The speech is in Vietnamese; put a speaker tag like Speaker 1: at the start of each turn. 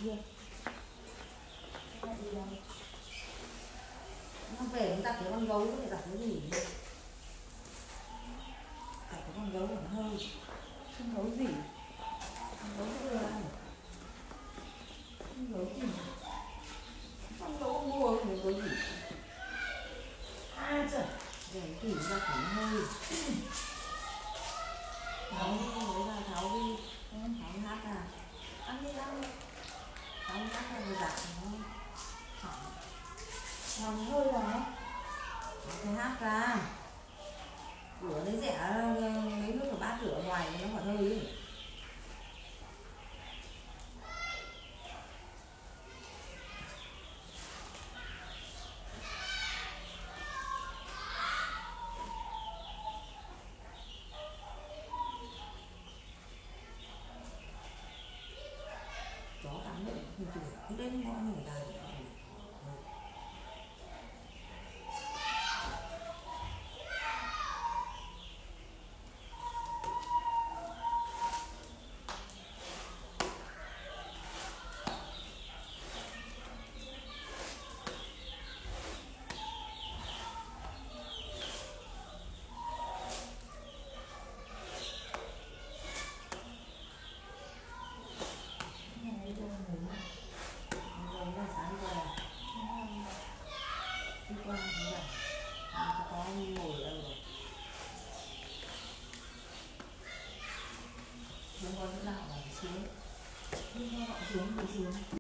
Speaker 1: kia. Nó về nó đặt cái con gấu để đặt cái gì? Đặt cái con gấu còn hơi. Con gấu gì? Con gấu đưa ăn. Con gấu gì? Con gấu mua cái gấu gì? À trời, để tỉ ra khoảng hơi. Tháo đi, lấy ra tháo đi. Tháo hát ra. Ăn đi ăn. Tháo hát ra rồi đặt nó. Làm hơi là cái hát ra. Rửa lấy rẻ lấy nước ở bát rửa ở ngoài nó còn hơi ấy. Chó tắm đấy không chửi cứ đến ngõ người ta. Không có chỗ nào mà xuống. Nhưng mà họ xuống thì xuống.